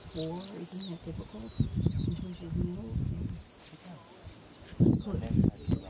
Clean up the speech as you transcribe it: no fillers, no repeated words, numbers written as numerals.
4 isn't that difficult in terms of milk? And, Correct.